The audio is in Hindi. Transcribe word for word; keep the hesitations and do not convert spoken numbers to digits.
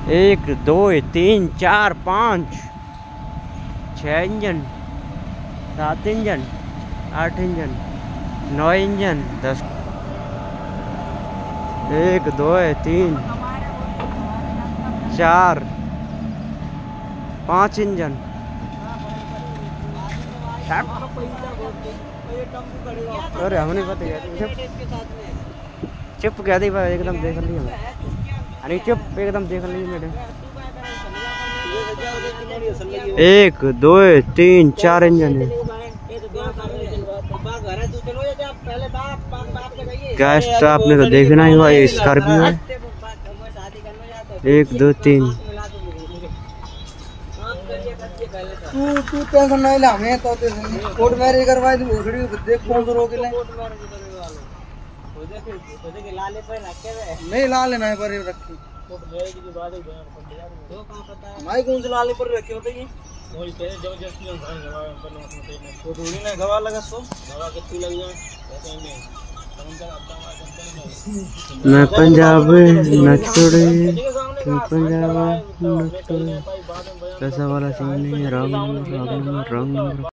एक दो तीन चार पाँच छः इंजन, सात इंजन, आठ इंजन, नौ इंजन, दस। एक दो तीन चार पाँच इंजन। अरे हम नहीं पता चुप क्या दी एकदम देख ली हमें। अरे चुप एकदम देख ली मैंने। एक दो तीन चार इंजन है। गैस तो आपने तो देखना ही हुआ, ये स्कॉर्पियो है। एक दो तीन। तू तू टेंशन नहीं ले, हमें तो कोर्ट मैरिज करवाई थी, भोसड़ी देख कौन सा रोक ले। नहीं ला लेना है पर रखी हमारी कौन से लाले पर रखे होते ये गवा लगा सो लग जाए। मैं पंजाब न छोड़े, पंजाब न छोड़े, कैसा वाला सीन है। रंग रंग रंग